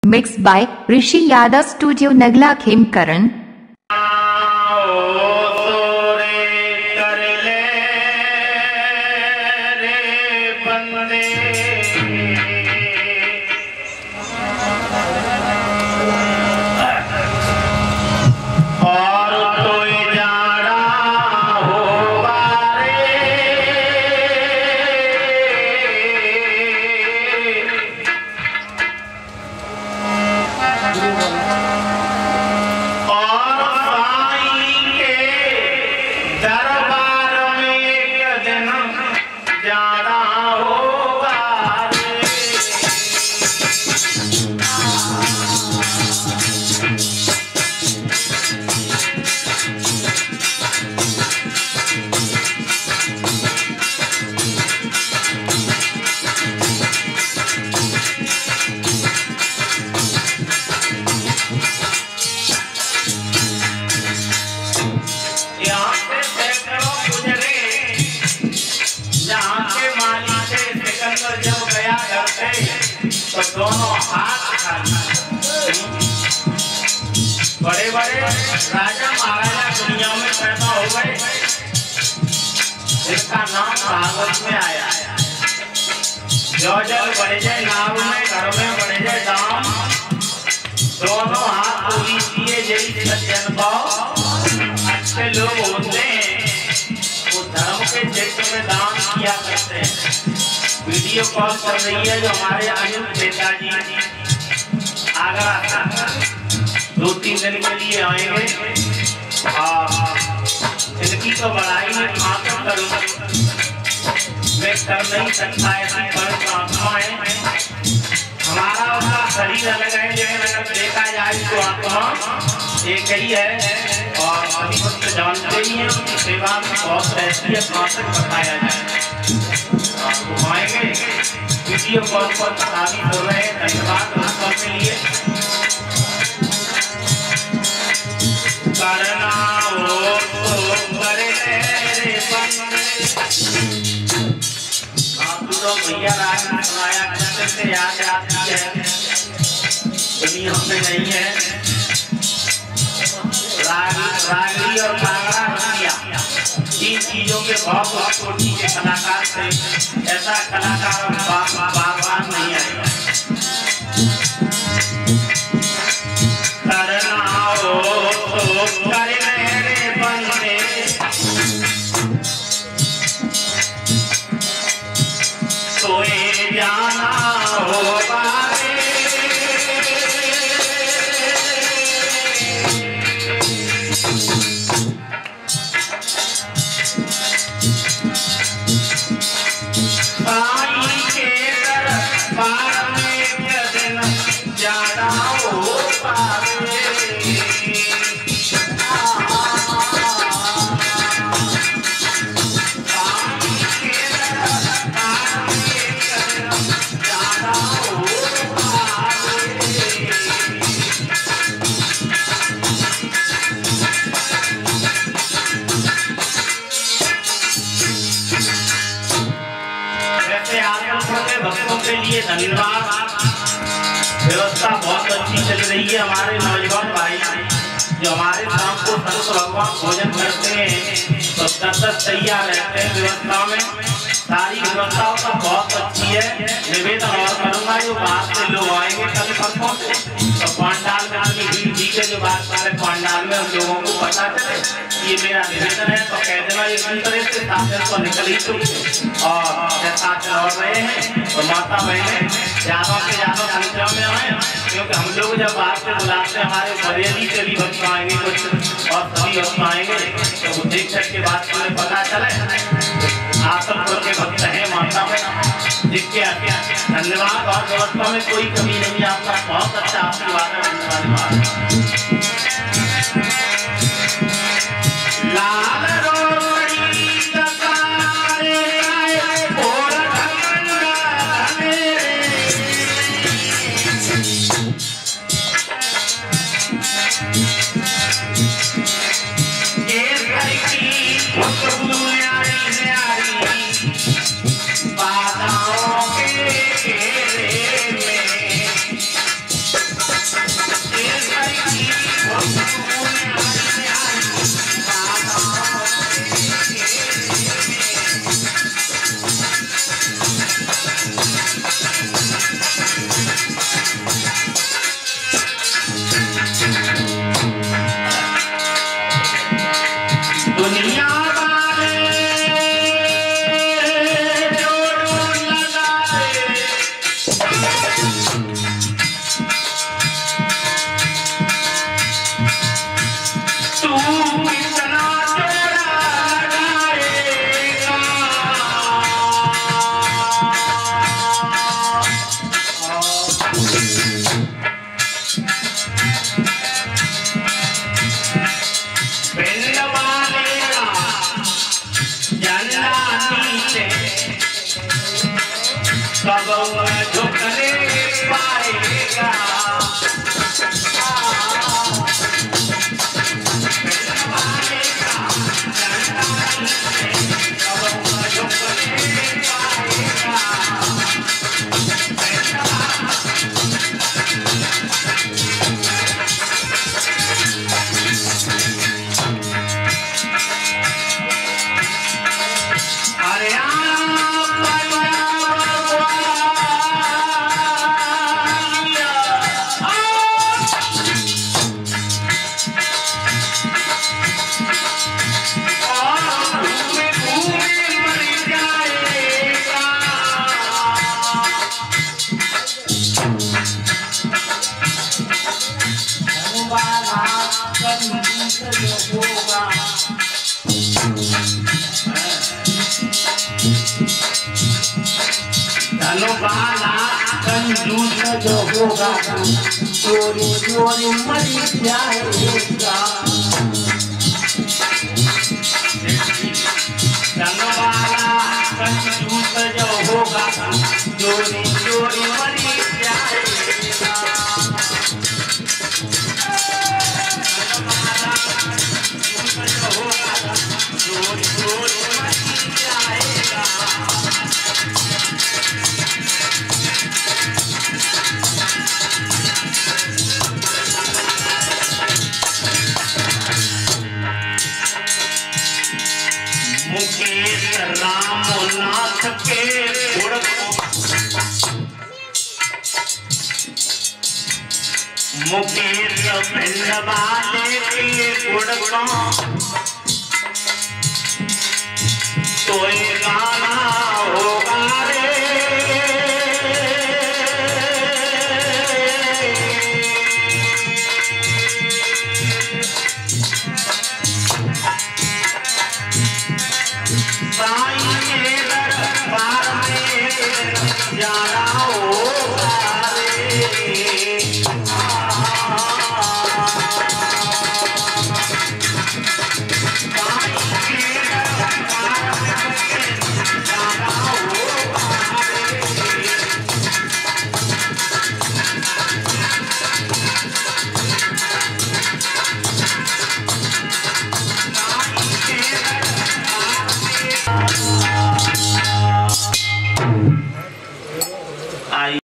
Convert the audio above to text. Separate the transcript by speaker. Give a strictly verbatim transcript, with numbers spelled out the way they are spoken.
Speaker 1: Mixed by Rishi Yadav Studio Nagla Khemkaran.
Speaker 2: जब गया घर से तो दोनों हाथ बड़े बड़े राजा महाराजा दुनिया में पैदा हो गए, जिसका नाम भागवत में आया। जो जल बढ़े जाए नाव में, घर में बढ़े जाए दाम, दोनों हाथ पूरी किए जैसे सज्जन भाव अच्छे लोग होते हैं वो धर्म के क्षेत्र में दान किया करते हैं। वीडियो कॉल कर रही है जो हमारे अनिल नेताजी आगरा दो तीन दिन के लिए आएंगे और इनकी तो बड़ाई में आकर करूँ मैं कर नहीं सकता। ऐसी बड़ी आत्मा है, हमारा उसका शरीर अलग है, लेकिन अगर देखा जाए तो आत्मा एक ही है और सभी भक्त जानते ही हैं उनकी सेवा में बहुत रहती है। कहाँ तक बताया जाए आपको आएंगे वीडियो कॉल पर शादी हो रहे हैं। धन्यवाद दोस्तों के लिए। करना हो तो करे रे आप लोग भैया राज सुनाया करते से याद आती है, दुनिया में नहीं है। राग रागड़ी और कांगड़ा रसिया इन चीजों के बहुत कोटि के कलाकार थे, ऐसा कलाकार बार बार नहीं आएगा। करना हो तो करे रे बंदे, सोए जाना होगा भक्तों के लिए धन्यवाद। व्यवस्था बहुत अच्छी चल रही है। हमारे नौजवान भाई जो हमारे शाम को संत भगवान भोजन करते हैं तो दस तैयार रहते हैं। व्यवस्था में सारी व्यवस्थाओं का बहुत अच्छी है। निवेदन और करूँगा जो बाहर से लोग आएंगे कल परसों से तो पांडाल में आगे भीड़ ठीक है, जो बात सारे पांडाल में उन लोगों को पता चले ये मेरा निवेदन है तो कह देना ये तरह से शासन को निकल ही तो और शासन और रहे हैं तो माता बहने ज्यादा से ज्यादा संख्या में आए, क्योंकि हम लोग जब बाहर से बुलाते हैं हमारे बरेली से भी भक्त आएंगे कुछ और सभी भक्त आएंगे तो देख सक के बात तुम्हें पता चले आसनपुर के भक्त हैं माता में जिसके आगे धन्यवाद। और व्यवस्था में कोई कमी नहीं, आपका बहुत अच्छा आशीर्वाद है। धन्यवाद। लाल कंजूस होगा। धन वाला कंजूस जो होगा चोरी चोरी मर जाएगा। धन वाला कंजूस जो होगा चोरी चोरी मर जाएगा। धन वाला कंजूस जो होगा चोरी चोरी मर जाएगा। मुकेश रामनाथ के गुण मुकेश भिंड वाले के गुण तो ये गाना होगा रे। साईं के दरबार में जाना